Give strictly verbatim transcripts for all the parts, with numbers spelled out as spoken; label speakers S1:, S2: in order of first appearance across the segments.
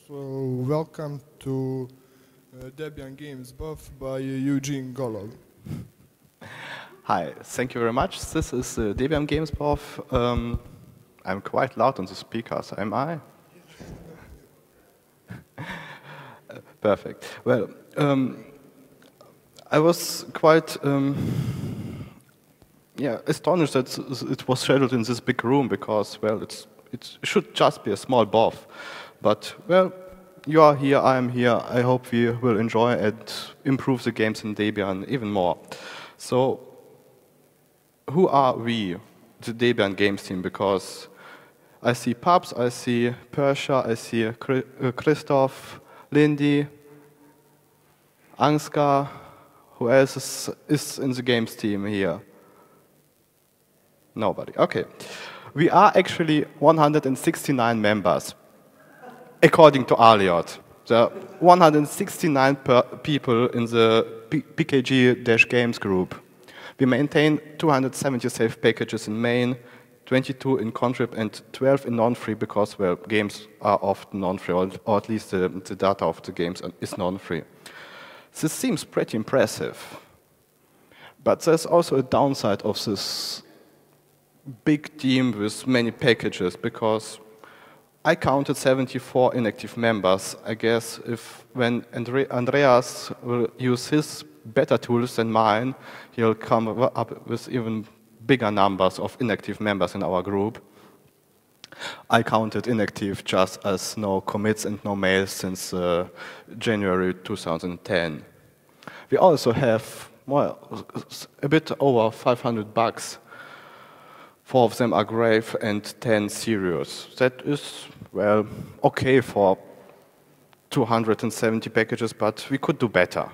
S1: So welcome to uh, Debian Games Buff by Eugene Golov.
S2: Hi, thank you very much. This is uh, Debian Games Buff. Um, I'm quite loud on the speakers, am I? Perfect. Well, um, I was quite um, yeah, astonished that it was scheduled in this big room because, well, it's, it should just be a small buff. But, well, you are here, I am here. I hope we will enjoy and improve the games in Debian even more. So, who are we, the Debian Games team? Because I see Pubs, I see Persia, I see Christoph, Lindy, Ansgar. Who else is, is in the games team here? Nobody. Okay. We are actually one hundred sixty-nine members, according to Aliot. There are one hundred sixty-nine per people in the P K G-Games group. We maintain two hundred seventy safe packages in main, twenty-two in contrib, and twelve in non-free because, well, games are often non-free, or, or at least the, the data of the games is non-free. This seems pretty impressive. But there's also a downside of this big team with many packages, because I counted seventy-four inactive members. I guess if when Andre Andreas will use his better tools than mine, he'll come up with even bigger numbers of inactive members in our group. I counted inactive just as no commits and no mails since uh, January two thousand ten. We also have, well, a bit over five hundred bugs. Four of them are grave and ten serious. That is, well, okay for two hundred seventy packages, but we could do better.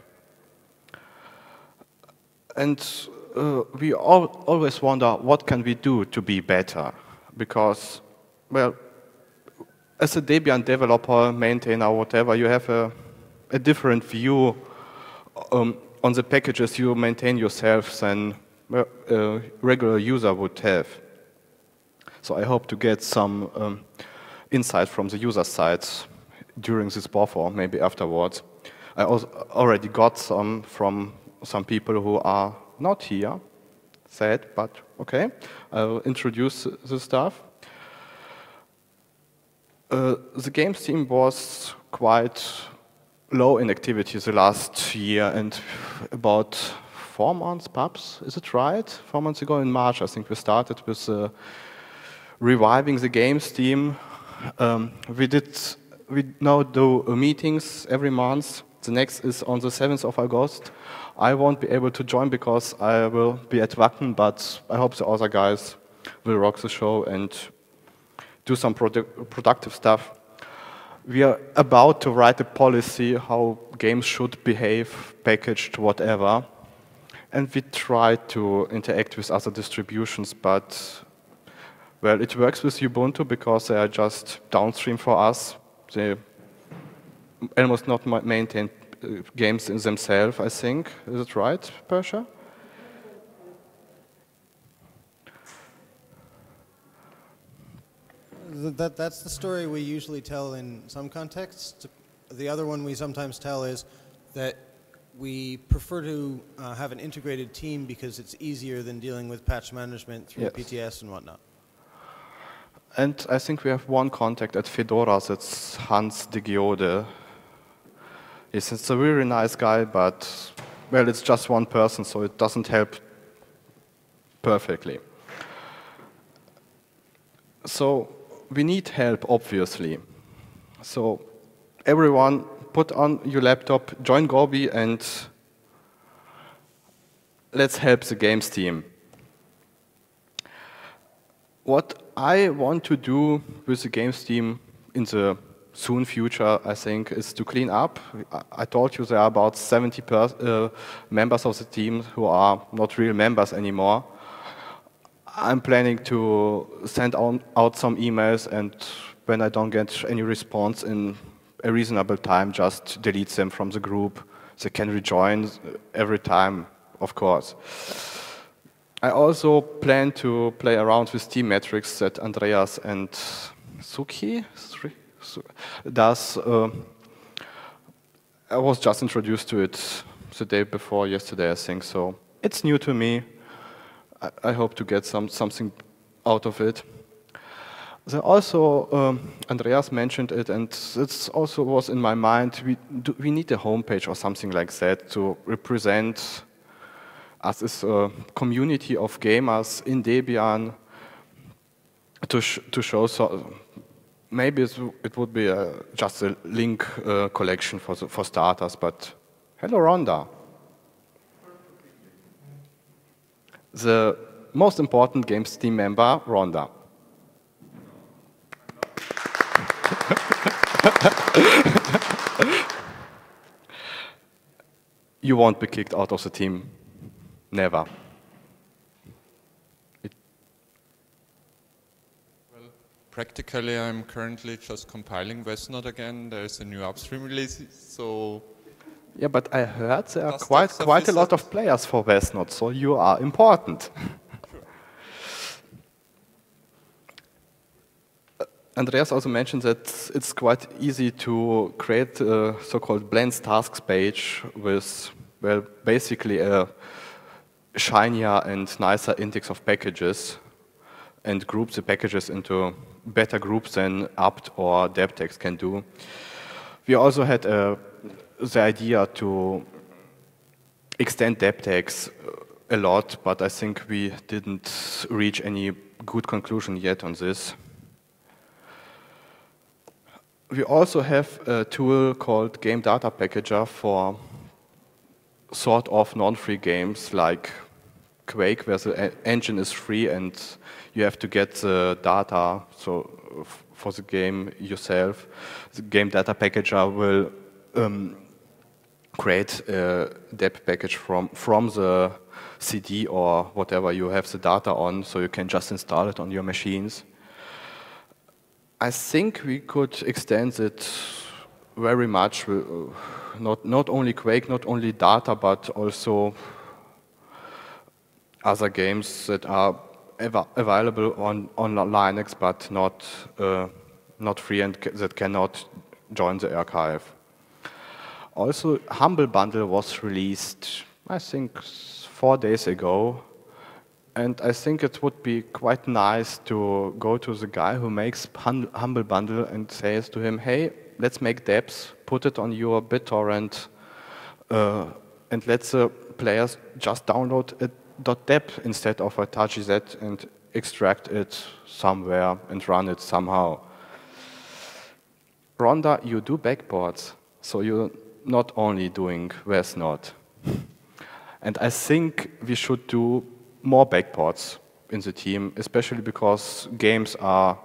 S2: And uh, we all, always wonder, what can we do to be better? Because, well, as a Debian developer, maintainer, whatever, you have a, a different view um, on the packages you maintain yourself than well, a regular user would have. So I hope to get some um, insight from the user side during this buff or maybe afterwards. I also already got some from some people who are not here, sad, but okay. I'll introduce the stuff. Uh, the games team was quite low in activity the last year, and about four months, perhaps, is it right? Four months ago in March, I think we started with uh, reviving the games team. Um, we did, we now do uh, meetings every month. The next is on the seventh of August. I won't be able to join because I will be at Wacken, but I hope the other guys will rock the show and do some produ productive stuff. We are about to write a policy how games should behave, packaged, whatever. And we try to interact with other distributions, but well, it works with Ubuntu because they are just downstream for us. They almost not maintain uh, games in themselves, I think. Is it right, Persia?
S3: That, that's the story we usually tell in some contexts. The other one we sometimes tell is that we prefer to uh, have an integrated team because it's easier than dealing with patch management through
S2: yes.
S3: P T S and whatnot.
S2: And I think we have one contact at Fedora, that's Hans de Giode. He's a really nice guy, but, well, it's just one person, so it doesn't help perfectly. So we need help, obviously. So everyone, put on your laptop, join Gobi, and let's help the games team. What I want to do with the games team in the soon future, I think, is to clean up. I told you there are about seventy per, uh, members of the team who are not real members anymore. I'm planning to send on, out some emails, and when I don't get any response in a reasonable time, just delete them from the group. They can rejoin every time, of course. I also plan to play around with team metrics that Andreas and Suki, so, does. Uh, I was just introduced to it the day before yesterday, I think, so it's new to me. I, I hope to get some something out of it. Then also, um, Andreas mentioned it, and it also was in my mind, we, do, we need a homepage or something like that to represent us as a community of gamers in Debian, to, sh to show, so maybe it would be a, just a link uh, collection for, the, for starters, but hello Rhonda. The most important Games team member, Rhonda. You won't be kicked out of the team. Never. It
S4: well, practically, I'm currently just compiling Westnod again. There's a new upstream release, so...
S2: Yeah, but I heard there are quite, quite a lot of players for Westnod, so you are important. Andreas also mentioned that it's quite easy to create a so-called blends tasks page with, well, basically a shinier and nicer index of packages and group the packages into better groups than apt or debtex can do. We also had uh, the idea to extend debtex a lot, but I think we didn't reach any good conclusion yet on this. We also have a tool called Game Data Packager for sort of non-free games like Quake, where the engine is free and you have to get the data so for the game yourself. The Game Data Packager will um, create a deb package from, from the C D or whatever you have the data on, so you can just install it on your machines. I think we could extend it very much, uh, not, not only Quake, not only data, but also other games that are av available on, on Linux, but not, uh, not free and that cannot join the archive. Also, Humble Bundle was released, I think, four days ago. And I think it would be quite nice to go to the guy who makes Humble Bundle and says to him, hey, let's make debs, put it on your BitTorrent, uh, and let the players just download a .deb instead of a .gz and extract it somewhere and run it somehow. Rhonda, you do backports, so you're not only doing Westnod. And I think we should do more backports in the team, especially because games are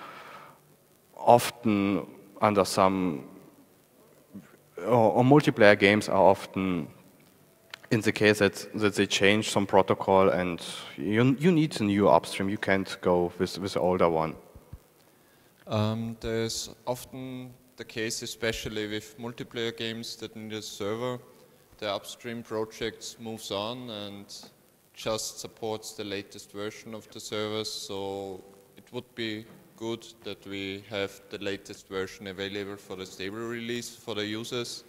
S2: often under some, or, or multiplayer games are often in the case that, that they change some protocol and you, you need a new upstream, you can't go with, with the older one.
S4: Um, there's often the case, especially with multiplayer games that need a server, the upstream project moves on and just supports the latest version of the servers, so it would be good that we have the latest version available for the stable release for the users.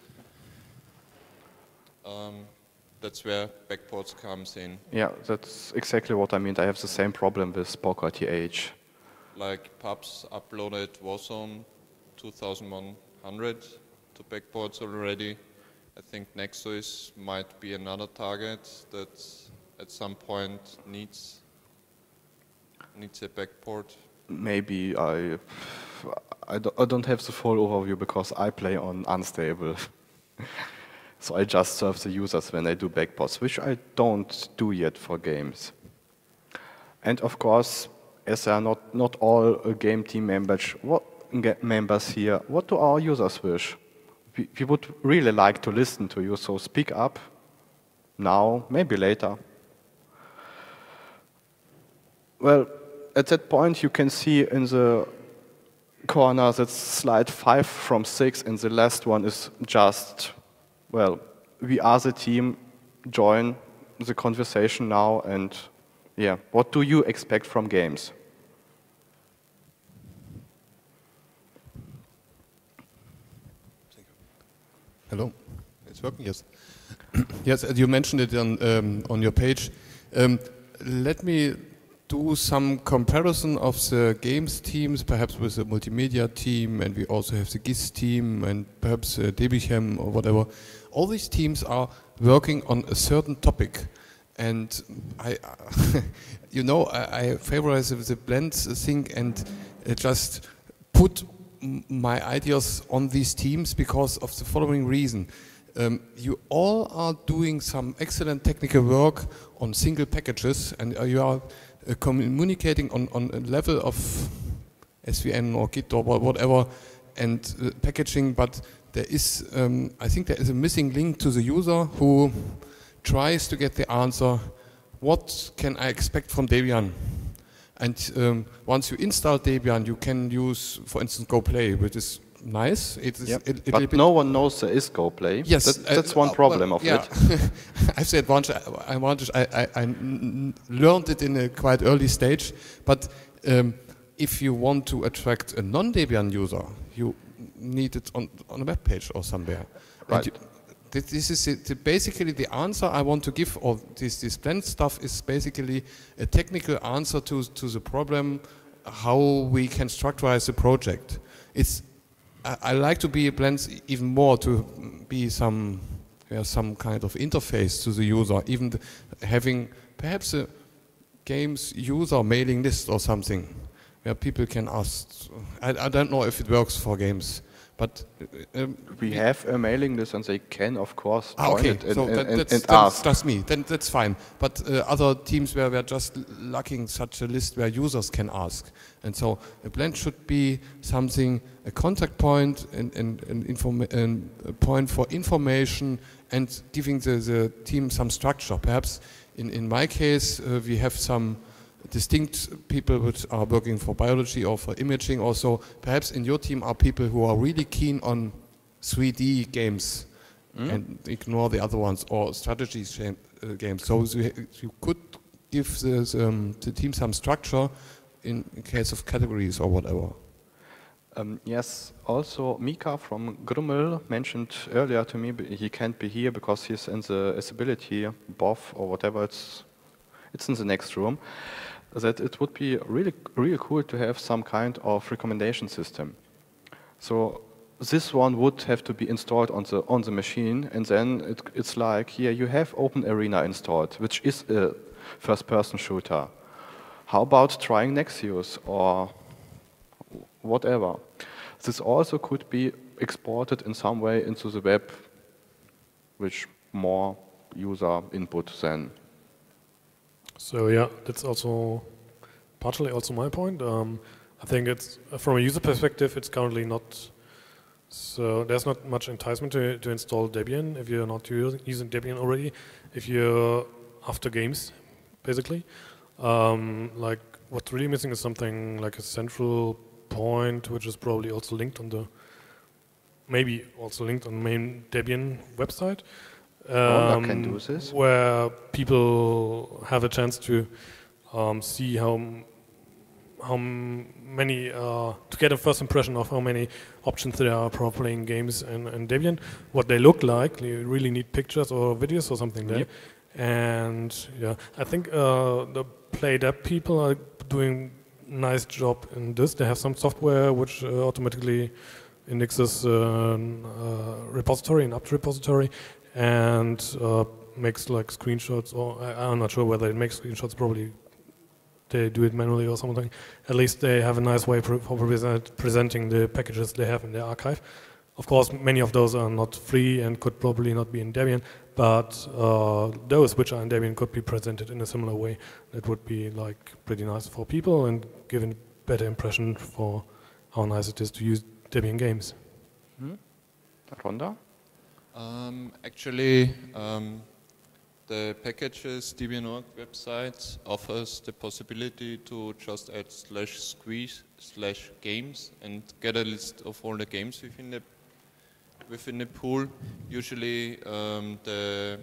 S4: Um, that's where backports comes in.
S2: Yeah, that's exactly what I mean. I have the same problem with Poker T H.
S4: Like Pubs uploaded Warzone two thousand one hundred to backports already. I think Nexus might be another target that at some point needs needs a backport.
S2: Maybe I, I, do, I don't have the full overview because I play on unstable. So I just serve the users when I do backports, which I don't do yet for games. And of course, as there are not, not all uh, game team members, what, members here, what do our users wish? We, we would really like to listen to you, so speak up now, maybe later. Well, at that point you can see in the corner that's slide five from six, and the last one is just, well, we are the team, join the conversation now, and yeah, what do you expect from games?
S5: Hello. It's working, yes. Yes, you mentioned it on, um, on your page. Um, let me do some comparison of the games teams, perhaps with the multimedia team, and we also have the G I S team, and perhaps uh, Debian or whatever. All these teams are working on a certain topic. And I, you know, I, I favorize the blend thing and uh, just put m my ideas on these teams because of the following reason. Um, you all are doing some excellent technical work on single packages, and uh, you are uh, communicating on, on a level of S V N or Git or whatever, and uh, packaging, but there is, um, I think there is a missing link to the user who tries to get the answer, what can I expect from Debian? And um, once you install Debian, you can use, for instance, GoPlay, which is nice. It is
S2: Yep.
S5: a, a
S2: But no one knows there is GoPlay.
S5: Yes,
S2: That,
S5: uh,
S2: that's one
S5: uh,
S2: problem
S5: well,
S2: of
S5: yeah.
S2: it.
S5: I said advantage. I, advantage. I, I, I n- learned it in a quite early stage, but um, if you want to attract a non-Debian user, you need it on, on a web page or somewhere.
S2: Right.
S5: And you, this is it, the, basically the answer I want to give, or this, this blend stuff is basically a technical answer to, to the problem, how we can structurize the project. It's, I, I like to be a blend even more, to be some, yeah, some kind of interface to the user, even the, having perhaps a games user mailing list or something, where people can ask. I, I don't know if it works for games. But um,
S2: we have a mailing list, and they can, of course, join
S5: ah, okay.
S2: it and,
S5: so
S2: and,
S5: that,
S2: and,
S5: that's,
S2: and
S5: that's,
S2: ask.
S5: that's me. Then that's fine. But uh, other teams where we're just lacking such a list where users can ask, and so a blend should be something, a contact point, and, and, and, informa- and a point for information, and giving the, the team some structure. Perhaps in in my case, uh, we have some distinct people which are working for biology or for imaging also. Perhaps in your team are people who are really keen on three D games mm. and ignore the other ones, or strategy shame, uh, games. So you, you could give the, um, the team some structure in, in case of categories or whatever.
S2: Um, yes, also Mika from Grummel mentioned earlier to me, but he can't be here because he's in the accessibility B O F or whatever, it's, it's in the next room, that it would be really, really cool to have some kind of recommendation system. So this one would have to be installed on the on the machine, and then it, it's like, here you have OpenArena installed, which is a first-person shooter. How about trying Nexius or whatever? This also could be exported in some way into the web, with more user input than.
S6: So yeah, that's also partially also my point. Um, I think it's from a user perspective, it's currently not. So there's not much enticement to, to install Debian if you're not using Debian already. If you're after games, basically, um, like what's really missing is something like a central point, which is probably also linked on the, maybe also linked on the main Debian website. Um,
S2: can do this.
S6: Where people have a chance to um, see how how many uh, to get a first impression of how many options there are for playing games in, in Debian, what they look like. You really need pictures or videos or something there.
S2: Yep.
S6: And yeah, I think uh, the PlayDeb people are doing a nice job in this. They have some software which uh, automatically indexes uh, uh, repository, an apt repository, and uh, makes like screenshots, or I, I'm not sure whether it makes screenshots, probably they do it manually or something. At least they have a nice way for present, presenting the packages they have in their archive. Of course, many of those are not free and could probably not be in Debian, but uh, those which are in Debian could be presented in a similar way. That would be like pretty nice for people and give a better impression for how nice it is to use Debian games.
S2: Hmm? Rhonda?
S4: Um, actually, um, the packages Debian.org website offers the possibility to just add slash squeeze slash games and get a list of all the games within the within the pool. Usually, um, the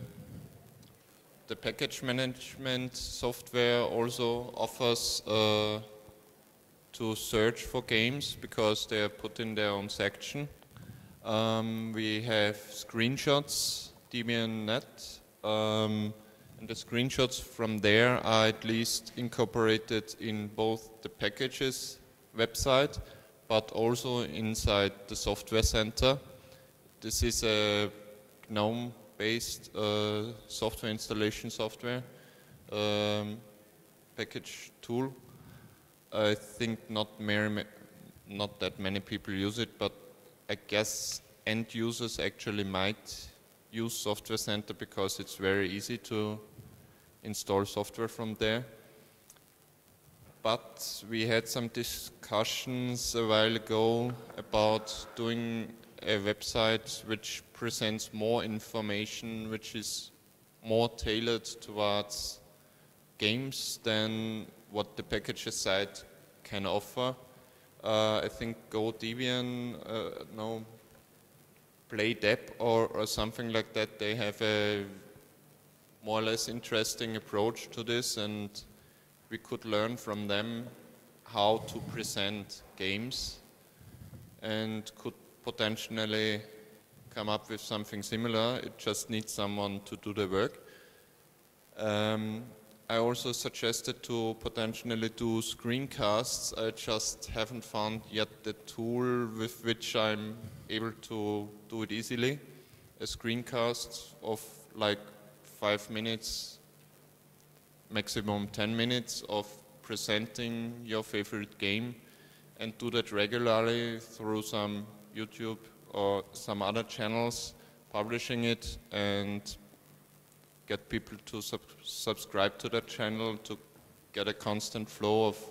S4: the package management software also offers uh, to search for games because they are put in their own section. Um, we have screenshots, Debian dot net, um, and the screenshots from there are at least incorporated in both the packages website, but also inside the software center. This is a GNOME-based uh, software installation software um, package tool. I think not, very, not that many people use it, but I guess end users actually might use Software Center because it's very easy to install software from there. But we had some discussions a while ago about doing a website which presents more information, which is more tailored towards games than what the packages site can offer. Uh, I think Go Debian, uh, no, PlayDep or, or something like that, they have a more or less interesting approach to this, and we could learn from them how to present games and could potentially come up with something similar. It just needs someone to do the work. Um, I also suggested to potentially do screencasts. I just haven't found yet the tool with which I'm able to do it easily. A screencast of like five minutes, maximum ten minutes of presenting your favorite game, and do that regularly through some YouTube or some other channels, publishing it and get people to sub subscribe to that channel to get a constant flow of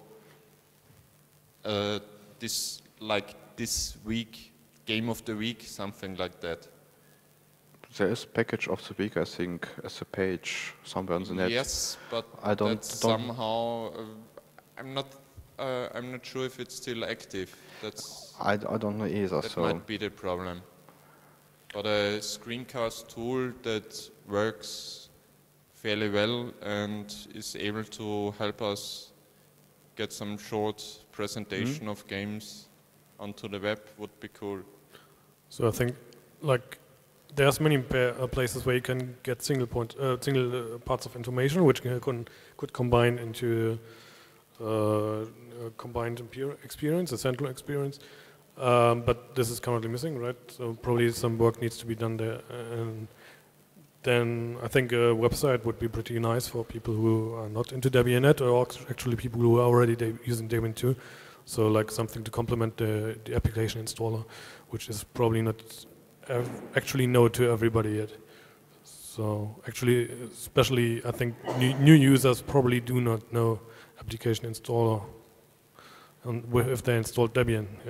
S4: uh, this, like this week, game of the week, something like that.
S2: There is package of the week, I think, as a page somewhere on the net.
S4: Yes, but
S2: I don't,
S4: that's
S2: don't
S4: somehow uh, I'm not uh, I'm not sure if it's still active. That's
S2: I, I don't know either.
S4: that
S2: So
S4: might be the problem. But a screencast tool that works fairly well and is able to help us get some short presentation mm-hmm. of games onto the web would be cool.
S6: So I think, like, there's many uh, places where you can get single point, uh, single uh, parts of information which can, could, could combine into uh, a combined experience, a central experience. Um, but this is currently missing, right? So probably some work needs to be done there. And then I think a website would be pretty nice for people who are not into Debian dot net, or actually people who are already de using Debian two. So like something to complement the, the application installer, which is probably not actually known to everybody yet. So actually, especially I think new, new users probably do not know application installer and if they installed Debian. Yeah.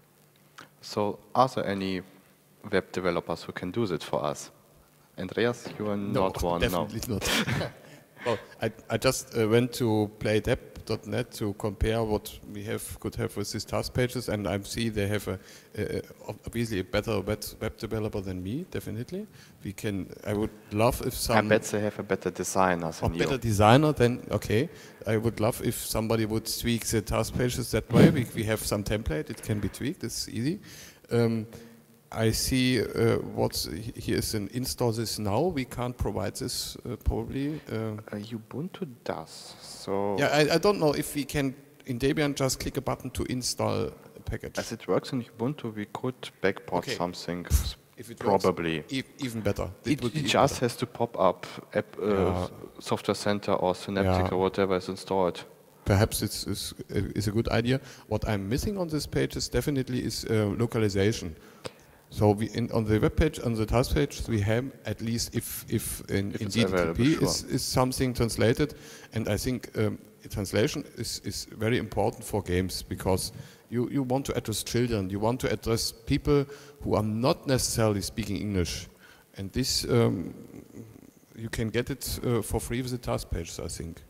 S2: So are there any web developers who can do that for us? Andreas, you are
S5: no,
S2: not one.
S5: Definitely
S2: no,
S5: not. Well, I, I just uh, went to playdep dot net to compare what we have could have with these task pages, and I see they have a, a, obviously a better web, web developer than me. Definitely, we can. I would love if some.
S2: I bet they have a better designer than
S5: a
S2: you.
S5: better designer than okay. I would love if somebody would tweak the task pages that way. we, we have some template; it can be tweaked. It's easy. Um, I see uh, what's here is an install this now. We can't provide this uh, probably. Uh,
S2: uh, Ubuntu does. So
S5: yeah, I, I don't know if we can in Debian just click a button to install a package.
S2: As it works in Ubuntu, we could backport
S5: okay.
S2: something.
S5: If it
S2: probably
S5: works, e even better.
S2: It,
S5: it
S2: it just better. has to pop up app, uh, yeah. Software Center or Synaptic yeah. or whatever is installed.
S5: Perhaps it's, it's, it's a good idea. What I'm missing on this page is definitely is uh, localization. So we in, on the web page, on the task page, we have at least if if in,
S2: if
S5: in D T T P
S2: sure.
S5: is, is something translated, and I think um, translation is, is very important for games because you, you want to address children, you want to address people who are not necessarily speaking English, and this um, you can get it uh, for free with the task pages, I think.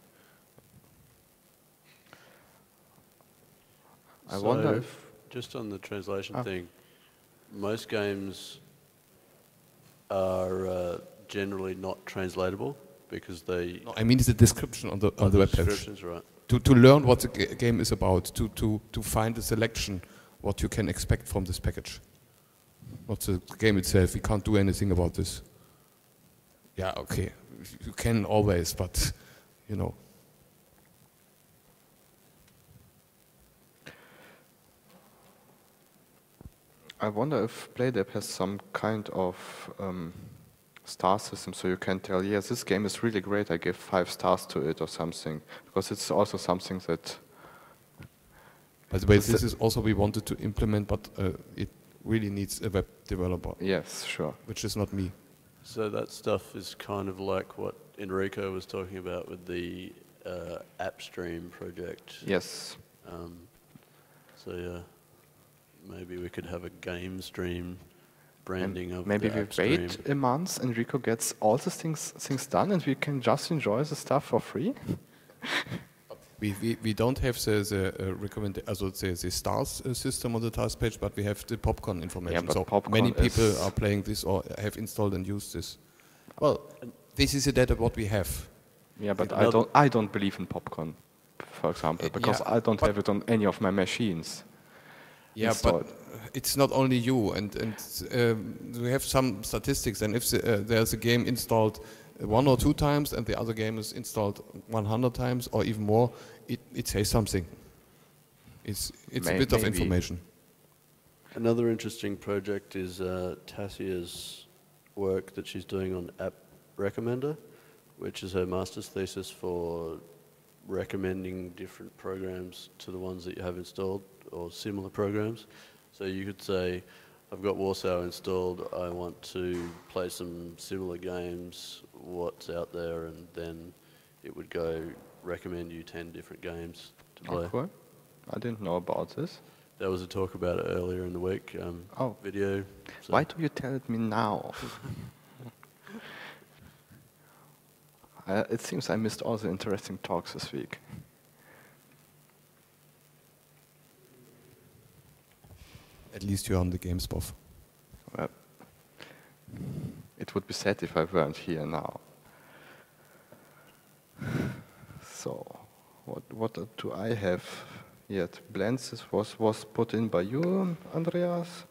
S2: I
S7: so
S2: wonder if
S7: just on the translation
S2: ah.
S7: thing. Most games are uh, generally not translatable because they.
S5: No, I mean, it's a description on the on
S7: oh,
S5: the,
S7: the
S5: web page.
S7: Descriptions, right?
S5: To to learn what the g game is about, to to to find a selection, what you can expect from this package. not the game itself. We can't do anything about this. Yeah, okay, you can always, but you know.
S2: I wonder if Playdev has some kind of um, star system, so you can tell, yes, this game is really great, I give five stars to it or something, because it's also something that...
S5: By the way, this is also we wanted to implement, but uh, it really needs a web developer.
S2: Yes, sure.
S5: Which is not me.
S7: So that stuff is kind of like what Enrico was talking about with the uh, AppStream project.
S2: Yes.
S7: Um, so yeah, maybe we could have a game stream branding
S2: and
S7: of
S2: maybe
S7: the
S2: we
S7: AppStream.
S2: wait a month, Enrico gets all the things things done, and we can just enjoy the stuff for free.
S5: We, we, we don't have the, the uh, recommend, also the, the stars uh, system on the task page, but we have the popcorn information.
S2: Yeah, but
S5: so
S2: popcorn
S5: many people
S2: is-
S5: are playing this or have installed and used this. Well, this is the data what we have.
S2: Yeah, but I
S7: Another-
S2: don't I don't believe in popcorn, for example,
S5: Uh,
S2: because
S5: yeah,
S2: I don't
S5: but-
S2: have it on any of my machines.
S5: Yeah,
S2: installed.
S5: but it's not only you, and and um, we have some statistics. And if the, uh, there's a game installed one or two times, and the other game is installed one hundred times or even more, it, it says something. It's it's
S2: May-
S5: a bit of
S2: maybe.
S5: information.
S7: Another interesting project is uh, Tassia's work that she's doing on App Recommender, which is her master's thesis for recommending different programs to the ones that you have installed or similar programs. So you could say, I've got Warsaw installed, I want to play some similar games, what's out there, and then it would go recommend you ten different games to play.
S2: Oh, cool. I didn't know about this.
S7: There was a talk about it earlier in the week, um,
S2: Oh.
S7: video. So
S2: Why do you tell it me now? uh, it seems I missed all the interesting talks this week.
S5: At least you're on the GameSpot.
S2: Well, it would be sad if I weren't here now. So, what what do I have yet? Blends is- was was put in by you, Andreas.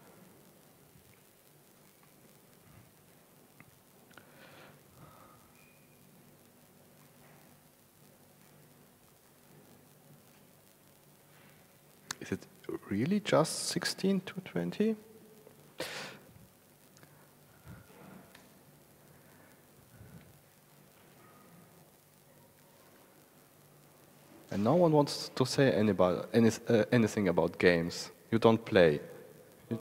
S2: Is it really just sixteen to twenty? And no one wants to say anybody, any, uh, anything about games. You don't play. You-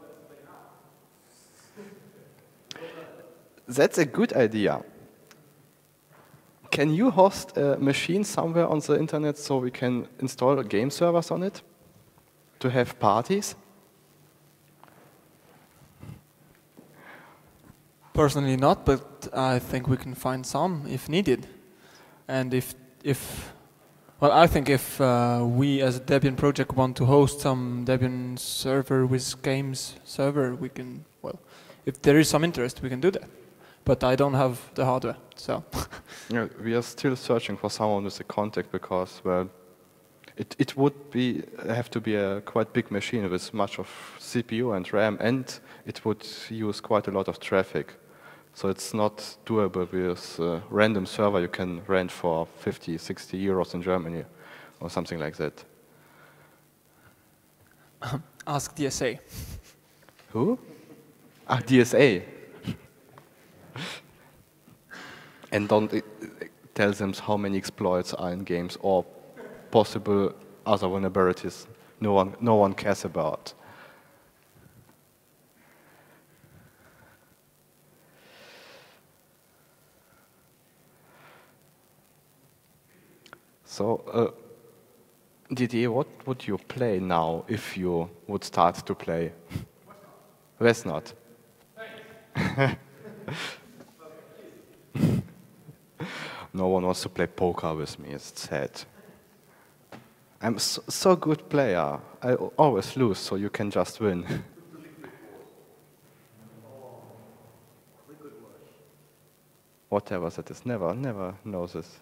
S2: That's a good idea. Can you host a machine somewhere on the internet so we can install game servers on it? To have parties?
S8: Personally not, but I think we can find some if needed. And if, if well, I think if uh, we as a Debian project want to host some Debian server with games server, we can, well, if there is some interest, we can do that. But I don't have the hardware, so.
S2: Yeah, we are still searching for someone with a contact because, well, it, it would be have to be a quite big machine with much of C P U and RAM, and it would use quite a lot of traffic. So it's not doable with a random server you can rent for fifty, sixty euros in Germany or something like that.
S8: Ask D S A.
S2: Who? Ah, D S A. And don't uh, tell them how many exploits are in games or possible other vulnerabilities no one, no one cares about. So, uh, Didier, what would you play now if you would start to play? Westnot. No one wants to play poker with me, it's sad. I'm so, so good player. I al- always lose, so you can just win. Whatever that is, never, never knows this.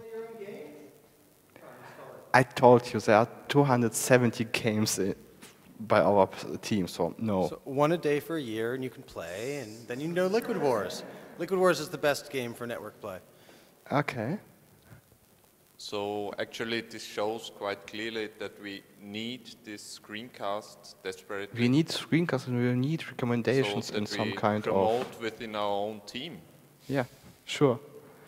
S2: I told you there are two hundred seventy games i- by our p- team. So no.
S3: So one a day for a year, and you can play, and then you know Liquid Wars. Liquid Wars is the best game for network play.
S2: Okay.
S4: So actually this shows quite clearly that we need this screencast desperately.
S2: We need screencasts and we need recommendations
S4: so that
S2: in some
S4: we
S2: kind
S4: promote
S2: of.
S4: within our own team.
S2: Yeah, sure.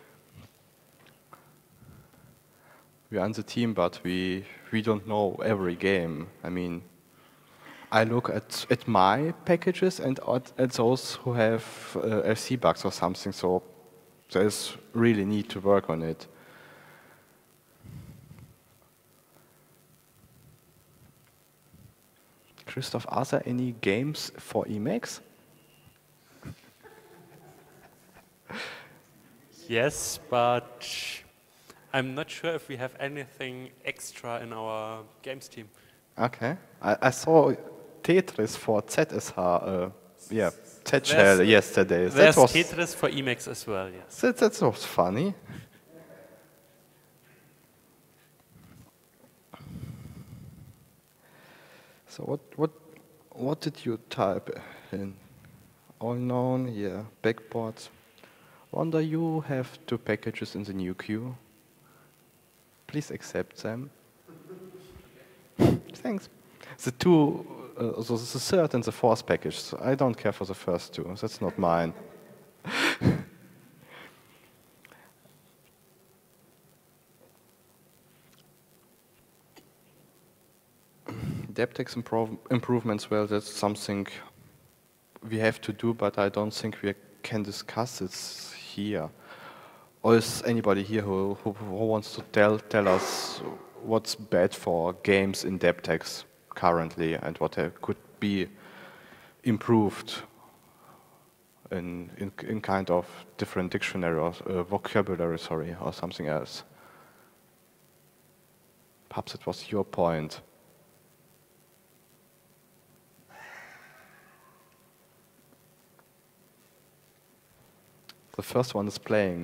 S2: We are in the team, but we we don't know every game. I mean, I look at at my packages and at, at those who have uh, F C bugs or something. So there's really need to work on it. Christoph, are there any games for Emacs?
S9: Yes, but I'm not sure if we have anything extra in our games team.
S2: Okay. I, I saw Tetris for Z S H, uh, yeah, Z Shell
S9: There's-
S2: yesterday. That
S9: There's
S2: was,
S9: Tetris for Emacs as well, yes.
S2: that, that was funny. So what what what did you type in? All known, yeah, backports. Wonder you have two packages in the new queue. Please accept them. Thanks. The two, uh, so the third and the fourth package. So I don't care for the first two. That's not mine. DebTex improve, improvements, well, that's something we have to do, but I don't think we can discuss it here. Or is anybody here who, who, who wants to tell, tell us what's bad for games in DebTex currently and what uh, could be improved in, in, in kind of different dictionary or uh, vocabulary, sorry, or something else? Perhaps it was your point. The first one is playing.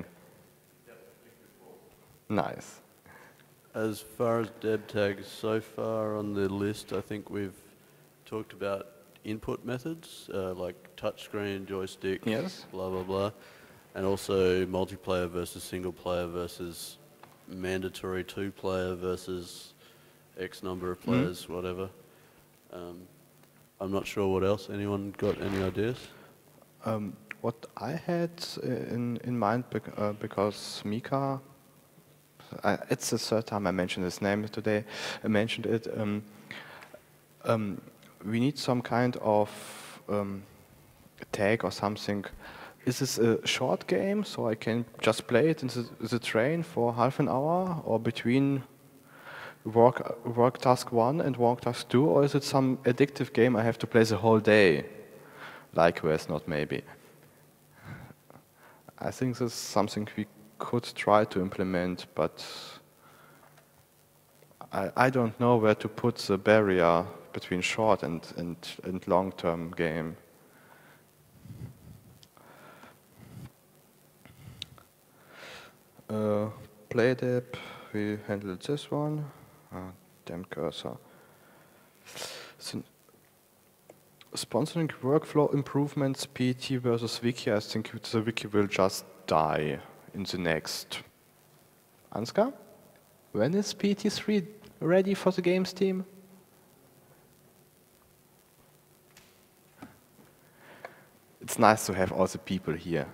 S2: Nice.
S7: As far as deb tags, so far on the list, I think we've talked about input methods, uh, like touchscreen, joystick,
S2: Yes.
S7: blah, blah, blah. And also multiplayer versus single player versus mandatory two-player versus X number of players, whatever. Um, I'm not sure what else. Anyone got any ideas?
S2: Um, what I had uh, in, in mind, bec uh, because Mika, I, it's the third time I mentioned his name today, I mentioned it, um, um, we need some kind of um, tag or something. Is this a short game, so I can just play it in the, the train for half an hour, or between work, work task one and work task two, or is it some addictive game I have to play the whole day? Like Where's Not Maybe. I think this is something we could try to implement, but I, I don't know where to put the barrier between short and, and, and long-term game. Uh, Playdep, we handled this one. Ah, damn cursor. So, sponsoring workflow improvements, P E T versus Wiki. I think the Wiki will just die in the next. Ansgar, when is P E T three ready for the games team? It's nice to have all the people here.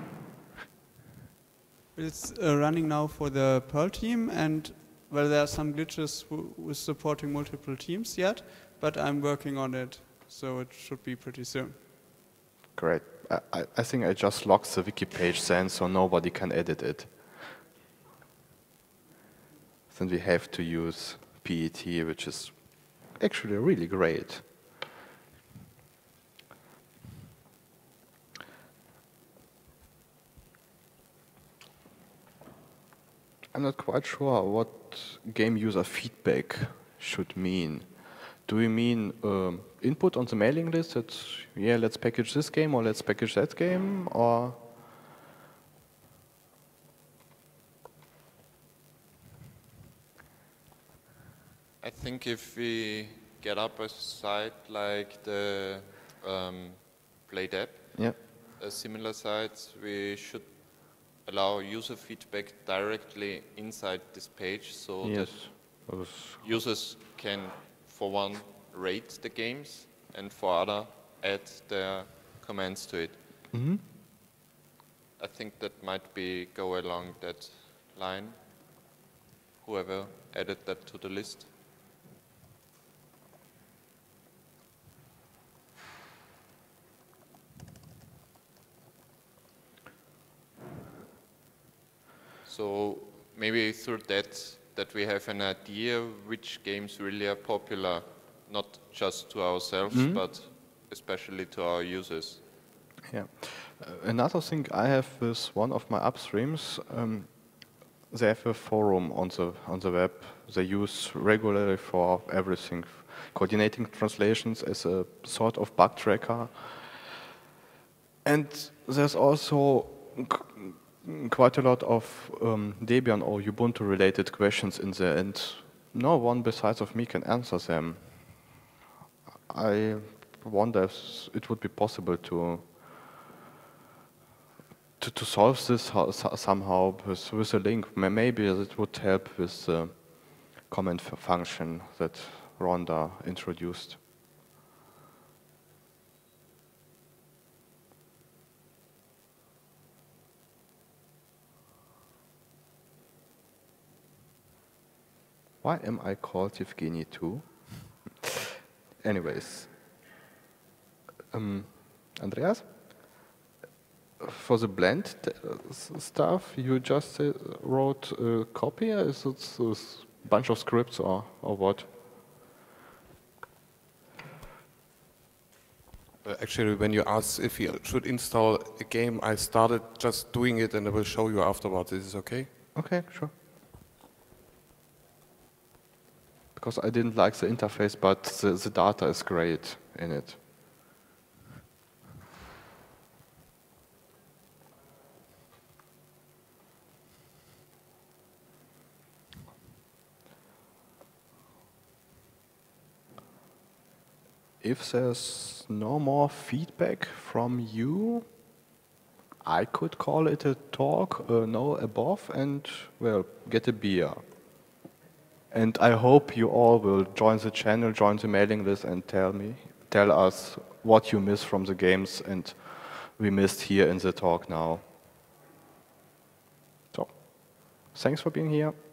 S10: It's uh, running now for the Perl team, and well, there are some glitches w with supporting multiple teams yet, but I'm working on it, so it should be pretty soon.
S2: Great. I, I, I think I just locked the wiki page then, so nobody can edit it. Then we have to use P E T, which is actually really great. I'm not quite sure what game user feedback should mean. Do we mean um, input on the mailing list that, yeah, let's package this game or let's package that game, or?
S4: I think if we get up a site like the um, PlayDepp,
S2: Yeah.
S4: a similar site, we should allow user feedback directly inside this page so
S2: Yes.
S4: that
S2: That was-
S4: users can, for one, rate the games, and for other, add their comments to it.
S2: Mhm.
S4: I think that might be go along that line, whoever added that to the list. So maybe through that, that we have an idea which games really are popular, not just to ourselves,
S2: Mhm.
S4: but especially to our users.
S2: Yeah. Uh, another thing I have with one of my upstreams, um, they have a forum on the on the web. They use regularly for everything, coordinating translations as a sort of bug tracker. And there's also qu- quite a lot of um, Debian or Ubuntu related questions in there, and no one besides of me can answer them. I wonder if it would be possible to to, to solve this ho- so- somehow with, with a link. Ma- Maybe it would help with the comment f- function that Rhonda introduced. Why am I called Evgeny too? Anyways, um, Andreas, for the blend t- uh, s- stuff, you just uh, wrote a copy? Or is it a s- bunch of scripts or, or what?
S5: Uh, actually, when you ask if you should install a game, I started just doing it and I will show you afterwards. Is this okay?
S2: Okay, sure. Because I didn't like the interface, but the, the data is great in it. If there's no more feedback from you, I could call it a talk, uh, no above, and, well, get a beer. And I hope you all will join the channel, join the mailing list, and tell me, tell us what you miss from the games and we missed here in the talk now. So, thanks for being here.